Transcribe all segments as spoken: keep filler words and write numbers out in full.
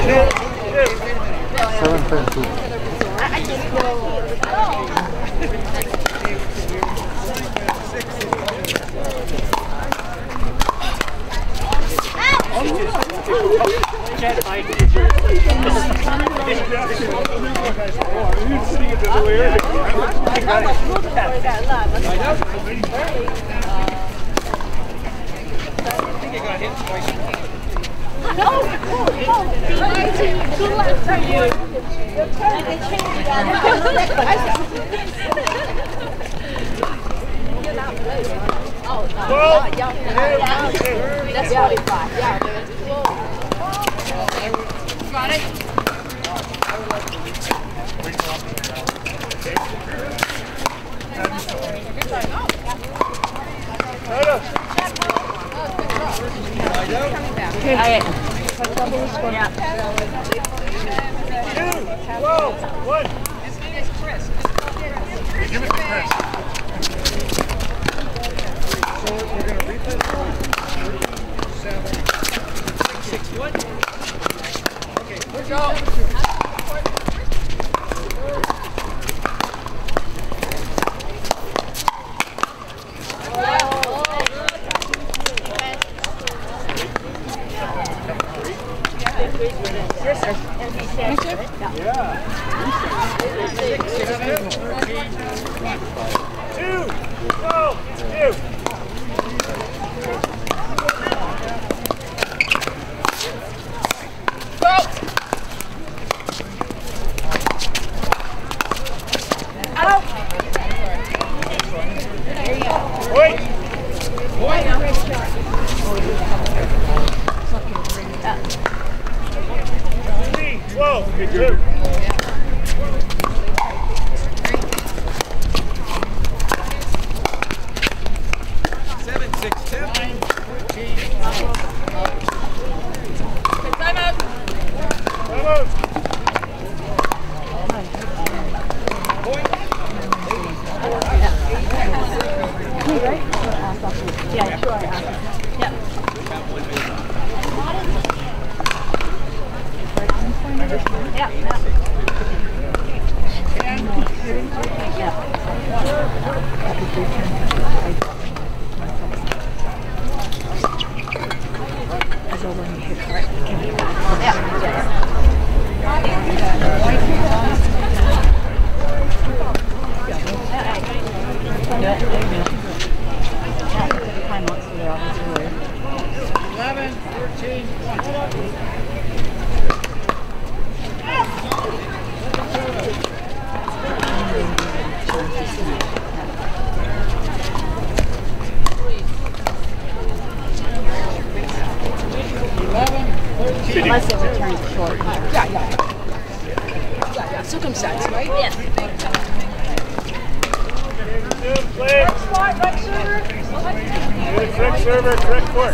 Seven fifty. That's forty-five. Yeah. Got it. Okay. Two, twelve, one. Give it to Chris. So we're going to repeat seven, six, one. Okay, push out. Two, twelve, two. Unless it returns short. Yeah, yeah. Yeah, yeah. Circumstance, right? Yes. Correct spot, correct server. Good, correct server, correct court.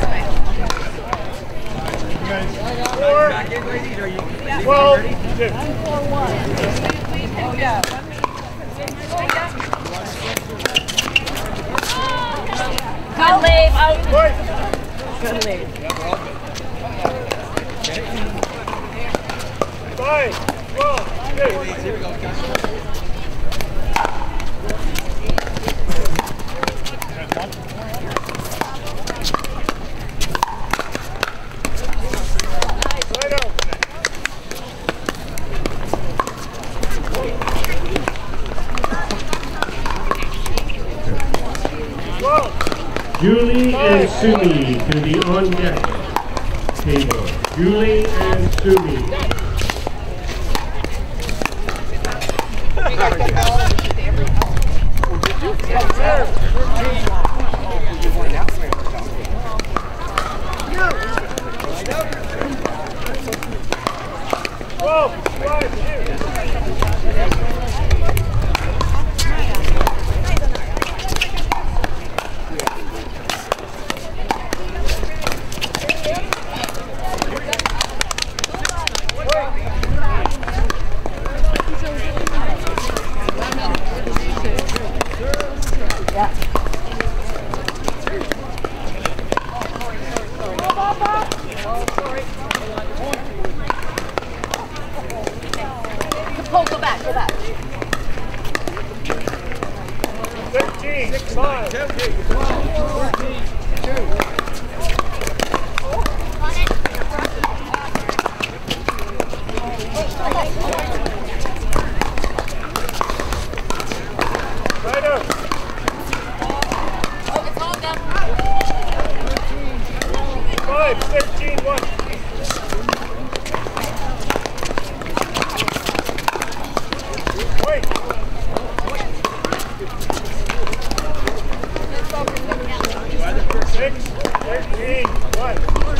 Four, twelve, two. Good leave, out. Good leave. Five, twelve, two. Here we go, Julie and Sumi to the on deck table. Julie and Sumi. Hold, go back, go back. thirteen, five. fourteen, two. Right up. Oh, it's all done. Five, thirteen, one. Wait. Six, thirteen, one.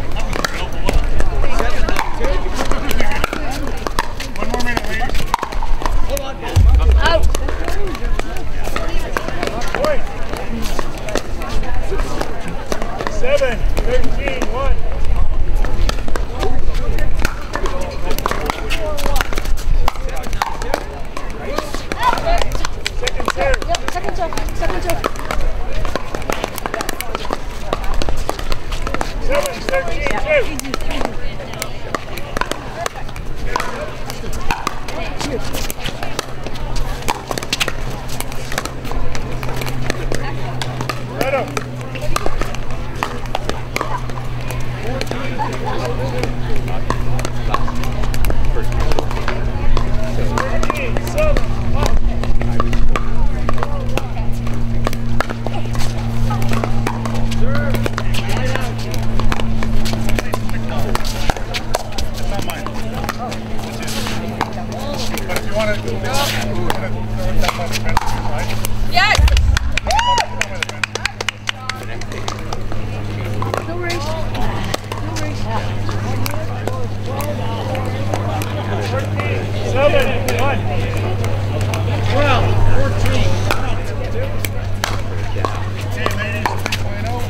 One more minute, ladies. Out. Wait. Seven, thirteen, one. Second serve. Yep, second serve, second serve. Seven, thirteen, two. Right up. thirteen, seven, one. Yes! Seven, one. twelve, fourteen. Okay, ladies, three point oh.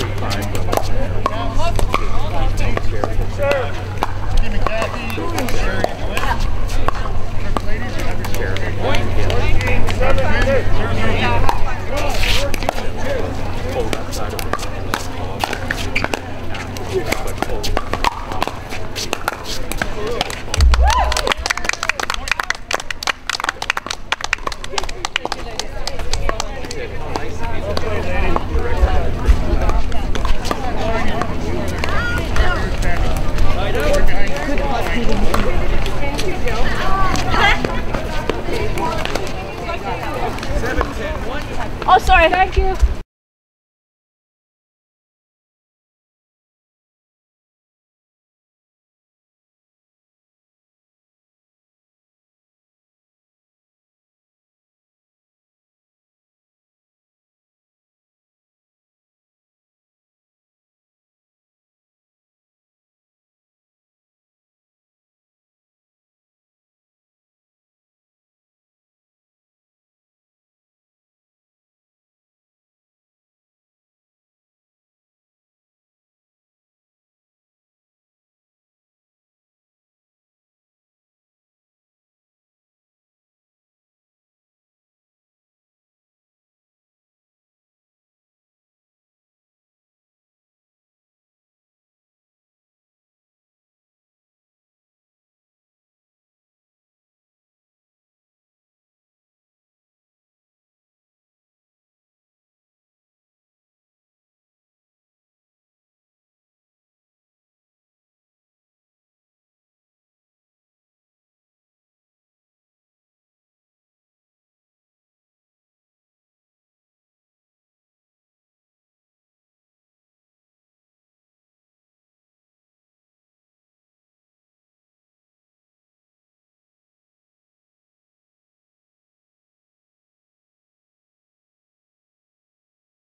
Serve. Give me Kathy, Surrey, Idelette. Ladies, you have your serve. fourteen, seven, two. twelve, fourteen, two. Oh, sorry. Thank you.